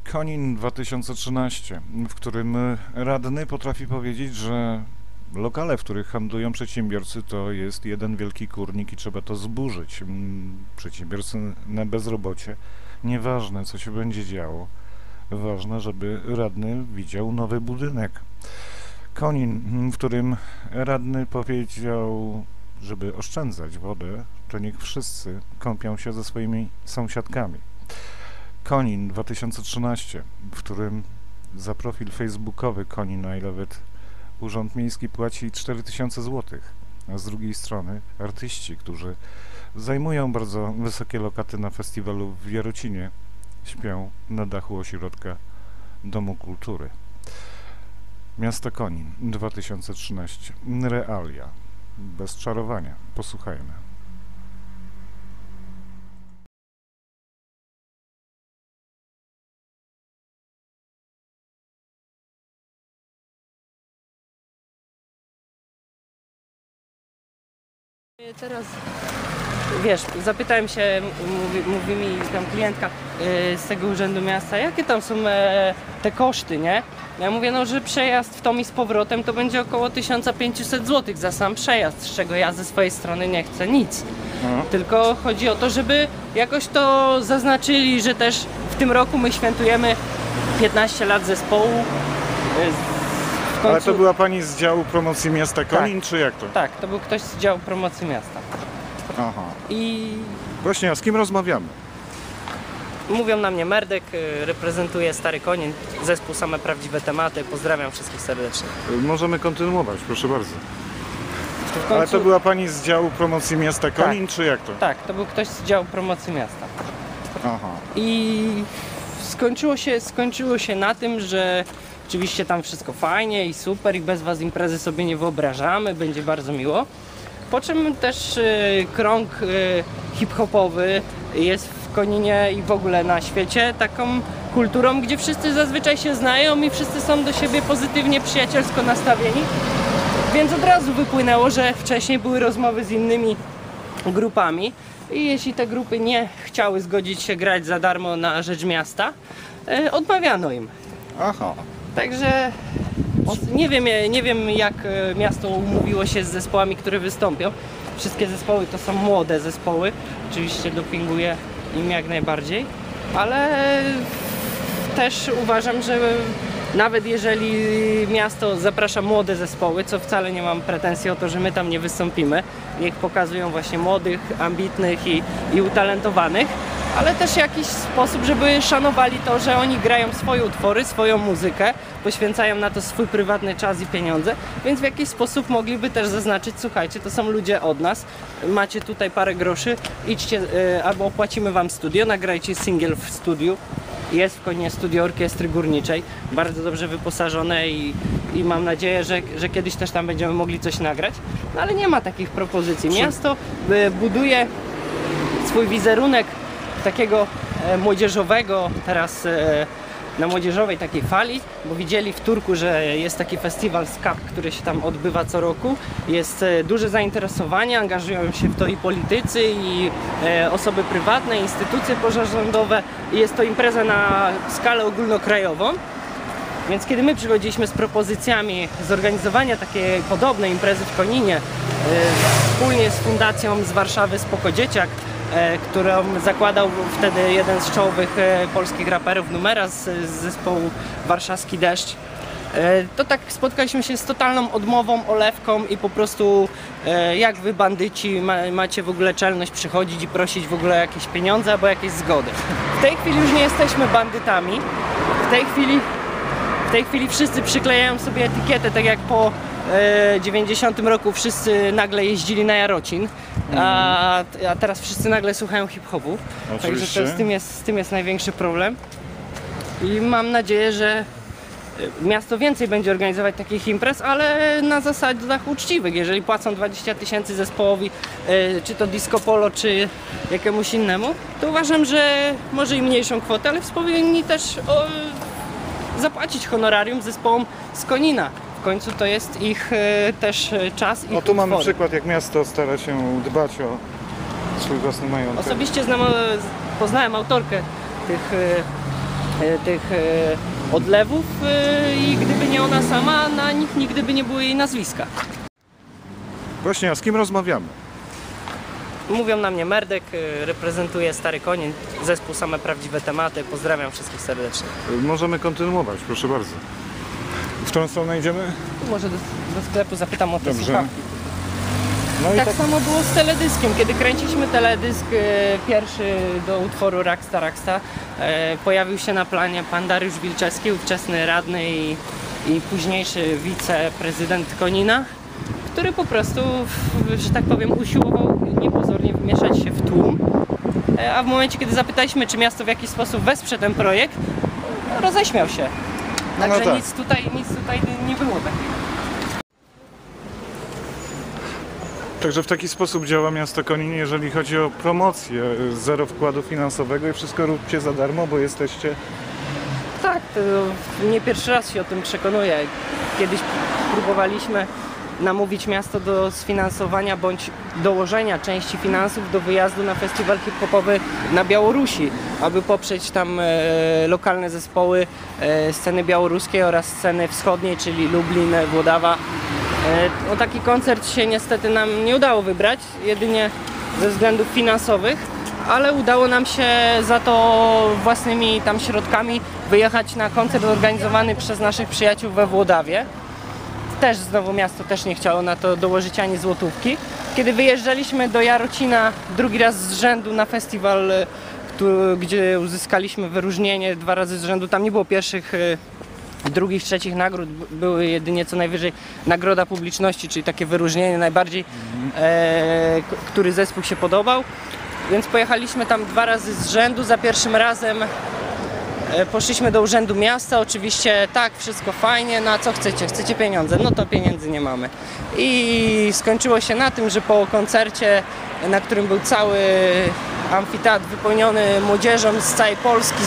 Konin 2013, w którym radny potrafi powiedzieć, że lokale, w których handlują przedsiębiorcy, to jest jeden wielki kurnik i trzeba to zburzyć. Przedsiębiorcy na bezrobocie. Nieważne, co się będzie działo. Ważne, żeby radny widział nowy budynek. Konin, w którym radny powiedział, żeby oszczędzać wodę, to niech wszyscy kąpią się ze swoimi sąsiadkami. Konin 2013, w którym za profil facebookowy Konin I Love It Urząd Miejski płaci 4000 zł, a z drugiej strony artyści, którzy zajmują bardzo wysokie lokaty na festiwalu w Jarocinie, śpią na dachu ośrodka Domu Kultury. Miasto Konin 2013. Realia. Bez czarowania. Posłuchajmy. Teraz, wiesz, zapytałem się, mówi mi tam klientka z tego Urzędu Miasta, jakie tam są te koszty, nie? Ja mówię, no, że przejazd w tom i z powrotem to będzie około 1500 zł za sam przejazd, z czego ja ze swojej strony nie chcę nic. Tylko chodzi o to, żeby jakoś to zaznaczyli, że też w tym roku my świętujemy 15 lat zespołu. Ale to była pani z działu promocji miasta Konin, tak, czy jak to? Tak, to był ktoś z działu promocji miasta. Aha. I Właśnie, a z kim rozmawiamy? mówią na mnie Merdek, reprezentuje Stary Konin, zespół Same Prawdziwe Tematy. Pozdrawiam wszystkich serdecznie. Możemy kontynuować, proszę bardzo. W końcu... Ale to była pani z działu promocji miasta Konin, czy jak to? Tak, to był ktoś z działu promocji miasta. Aha. I skończyło się na tym, że oczywiście tam wszystko fajnie i super i bez was imprezy sobie nie wyobrażamy, będzie bardzo miło. Po czym też krąg hip-hopowy jest w Koninie i w ogóle na świecie taką kulturą, gdzie wszyscy zazwyczaj się znają i wszyscy są do siebie pozytywnie, przyjacielsko nastawieni. Więc od razu wypłynęło, że wcześniej były rozmowy z innymi grupami i jeśli te grupy nie chciały zgodzić się grać za darmo na rzecz miasta, odmawiano im. Aha. Także nie wiem jak miasto umówiło się z zespołami, które wystąpią. Wszystkie zespoły to są młode zespoły. Oczywiście dopinguję im jak najbardziej, ale też uważam, że nawet jeżeli miasto zaprasza młode zespoły, co wcale nie mam pretensji o to, że my tam nie wystąpimy, niech pokazują właśnie młodych, ambitnych i utalentowanych, ale też jakiś sposób, żeby szanowali to, że oni grają swoje utwory, swoją muzykę, poświęcają na to swój prywatny czas i pieniądze, więc w jakiś sposób mogliby też zaznaczyć, słuchajcie, to są ludzie od nas, macie tutaj parę groszy, idźcie albo opłacimy wam studio, nagrajcie singiel w studiu. Jest w Koninie studio orkiestry górniczej, bardzo dobrze wyposażone i mam nadzieję, że kiedyś też tam będziemy mogli coś nagrać, no ale nie ma takich propozycji. Miasto buduje swój wizerunek takiego młodzieżowego, teraz na młodzieżowej takiej fali, bo widzieli w Turku, że jest taki festiwal SCAP, który się tam odbywa co roku. Jest duże zainteresowanie, angażują się w to i politycy, i osoby prywatne, instytucje pozarządowe. I jest to impreza na skalę ogólnokrajową. Więc kiedy my przychodziliśmy z propozycjami zorganizowania takiej podobnej imprezy w Koninie, wspólnie z fundacją z Warszawy Spoko Dzieciak, którą zakładał wtedy jeden z czołowych polskich raperów Numera z zespołu Warszawski Deszcz, to tak spotkaliśmy się z totalną odmową, olewką i po prostu jak wy bandyci macie w ogóle czelność przychodzić i prosić w ogóle jakieś pieniądze albo jakieś zgody. W tej chwili już nie jesteśmy bandytami, w tej chwili wszyscy przyklejają sobie etykietę, tak jak po 90 roku wszyscy nagle jeździli na Jarocin, a teraz wszyscy nagle słuchają hip-hopu. Także z tym jest największy problem. I mam nadzieję, że miasto więcej będzie organizować takich imprez, ale na zasadach uczciwych. Jeżeli płacą 20 000 zespołowi, czy to Disco Polo, czy jakiemuś innemu, to uważam, że może i mniejszą kwotę, ale powinni też zapłacić honorarium zespołom z Konina. W końcu to jest ich też czas i tu mamy przykład, jak miasto stara się dbać o swój własny majątek. Osobiście poznałem autorkę tych tych odlewów i gdyby nie ona sama, na nich nigdy by nie było jej nazwiska. Właśnie, a z kim rozmawiamy? Mówią na mnie Merdek, reprezentuję Stary Konin, zespół Same Prawdziwe Tematy. Pozdrawiam wszystkich serdecznie. Możemy kontynuować, proszę bardzo. W którą stronę idziemy? Może do sklepu zapytam o te Dobrze. słuchawki. No Tak samo było z teledyskiem. Kiedy kręciliśmy teledysk pierwszy do utworu Raksta Raksta, pojawił się na planie pan Dariusz Wilczewski, ówczesny radny i późniejszy wiceprezydent Konina, który po prostu, że tak powiem, usiłował niepozornie wmieszać się w tłum. A w momencie, kiedy zapytaliśmy, czy miasto w jakiś sposób wesprze ten projekt, roześmiał się. Także tak. nic tutaj nie było takiego. Także w taki sposób działa miasto Konin, jeżeli chodzi o promocję. Zero wkładu finansowego i wszystko róbcie za darmo, bo jesteście... Tak, to nie pierwszy raz się o tym przekonuję. Kiedyś próbowaliśmy namówić miasto do sfinansowania bądź dołożenia części finansów do wyjazdu na festiwal hip-hopowy na Białorusi, aby poprzeć tam lokalne zespoły sceny białoruskiej oraz sceny wschodniej, czyli Lublin, Włodawa. O taki koncert się niestety nam nie udało wybrać, jedynie ze względów finansowych, ale udało nam się za to własnymi tam środkami wyjechać na koncert organizowany przez naszych przyjaciół we Włodawie. Też znowu miasto też nie chciało na to dołożyć ani złotówki. Kiedy wyjeżdżaliśmy do Jarocina drugi raz z rzędu na festiwal, gdzie uzyskaliśmy wyróżnienie 2 razy z rzędu, tam nie było pierwszych, drugich, trzecich nagród, były jedynie co najwyżej nagroda publiczności, czyli takie wyróżnienie najbardziej, który zespół się podobał. Więc pojechaliśmy tam 2 razy z rzędu. Za pierwszym razem poszliśmy do Urzędu Miasta, oczywiście tak, wszystko fajnie, no a co chcecie? Chcecie pieniądze? No to pieniędzy nie mamy. I skończyło się na tym, że po koncercie, na którym był cały amfiteatr wypełniony młodzieżą z całej Polski,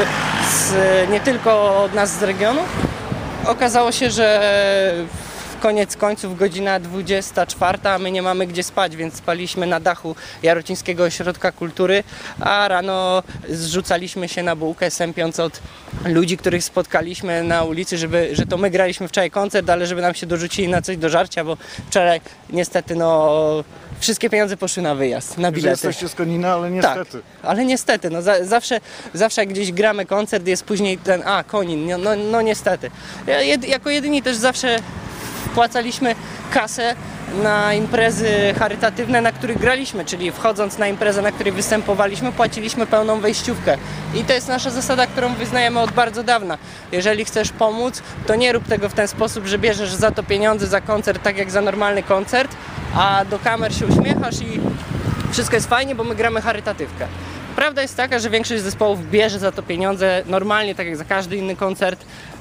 nie tylko od nas z regionu, okazało się, że koniec końców godzina 24, a my nie mamy gdzie spać, więc spaliśmy na dachu Jarocińskiego Ośrodka Kultury, a rano zrzucaliśmy się na bułkę, sępiąc od ludzi, których spotkaliśmy na ulicy, że to my graliśmy wczoraj koncert, ale żeby nam się dorzucili na coś do żarcia, bo wczoraj niestety wszystkie pieniądze poszły na wyjazd, na Że bilety. jesteście z Konina, ale niestety. Tak, ale niestety, zawsze jak gdzieś gramy koncert, jest później ten, Konin, no niestety. Jako jedyni też zawsze wpłacaliśmy kasę na imprezy charytatywne, na których graliśmy, czyli wchodząc na imprezę, na której występowaliśmy, płaciliśmy pełną wejściówkę. I to jest nasza zasada, którą wyznajemy od bardzo dawna. Jeżeli chcesz pomóc, to nie rób tego w ten sposób, że bierzesz za to pieniądze za koncert, tak jak za normalny koncert, a do kamer się uśmiechasz i wszystko jest fajnie, bo my gramy charytatywkę. Prawda jest taka, że większość zespołów bierze za to pieniądze normalnie, tak jak za każdy inny koncert,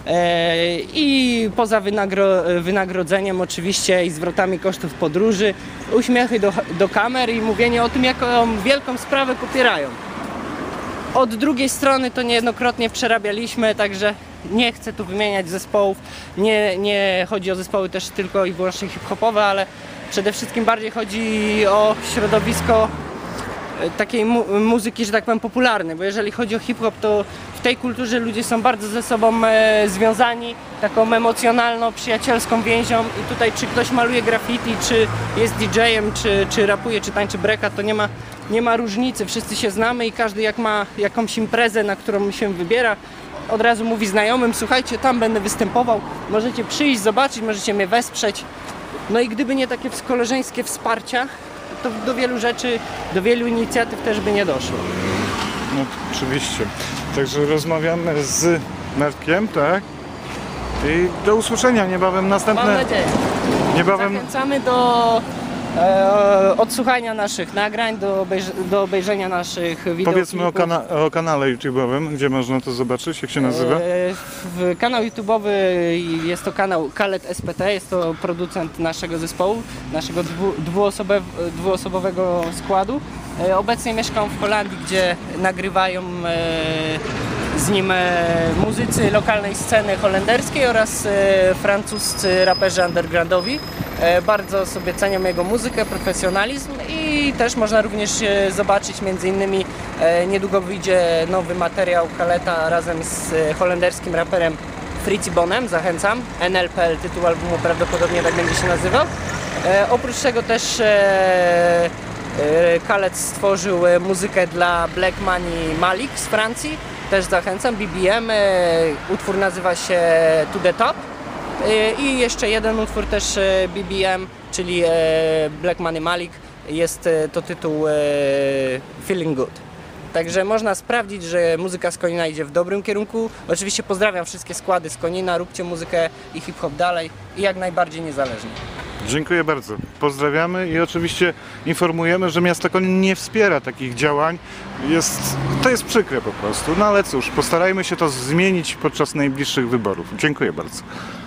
i poza wynagrodzeniem oczywiście i zwrotami kosztów podróży, uśmiechy do kamer i mówienie o tym, jaką wielką sprawę popierają. Od drugiej strony to niejednokrotnie przerabialiśmy, także nie chcę tu wymieniać zespołów, nie chodzi o zespoły też tylko i wyłącznie hip-hopowe, ale przede wszystkim bardziej chodzi o środowisko takiej muzyki, że tak powiem, popularnej, bo jeżeli chodzi o hip-hop, to w tej kulturze ludzie są bardzo ze sobą związani taką emocjonalną, przyjacielską więzią i tutaj czy ktoś maluje graffiti, czy jest DJ-em, czy rapuje, czy tańczy breaka, to nie ma różnicy, wszyscy się znamy i każdy jak ma jakąś imprezę, na którą się wybiera, od razu mówi znajomym, słuchajcie, tam będę występował, możecie przyjść, zobaczyć, możecie mnie wesprzeć. No i gdyby nie takie koleżeńskie wsparcia, to do wielu rzeczy, do wielu inicjatyw też by nie doszło. No oczywiście. Także rozmawiamy z Merdkiem, tak? I do usłyszenia niebawem następne... Mam nadzieję. Niebawem... Zachęcamy do odsłuchania naszych nagrań, do obejrzenia naszych wideoklipów. Powiedzmy o kanale YouTube'owym, gdzie można to zobaczyć, jak się nazywa? Kanał YouTube'owy jest to kanał Kalet SPT, jest to producent naszego zespołu, naszego dwuosobowego składu. Obecnie mieszkam w Holandii, gdzie nagrywają z nim muzycy lokalnej sceny holenderskiej oraz francuscy raperzy undergroundowi. Bardzo sobie cenią jego muzykę, profesjonalizm i też można również zobaczyć m.in. niedługo wyjdzie nowy materiał Kaleta razem z holenderskim raperem Fritzy Bonem, zachęcam. NLPL, tytuł albumu prawdopodobnie tak będzie się nazywał. Oprócz tego też Khaled stworzył muzykę dla Black Money Malik z Francji, też zachęcam. BBM, utwór nazywa się To The Top. I jeszcze jeden utwór też BBM, czyli Black Money Malik, jest to tytuł Feeling Good. Także można sprawdzić, że muzyka z Konina idzie w dobrym kierunku. Oczywiście pozdrawiam wszystkie składy z Konina, róbcie muzykę i hip-hop dalej i jak najbardziej niezależnie. Dziękuję bardzo. Pozdrawiamy i oczywiście informujemy, że miasto Konin nie wspiera takich działań. To jest przykre po prostu. No ale cóż, postarajmy się to zmienić podczas najbliższych wyborów. Dziękuję bardzo.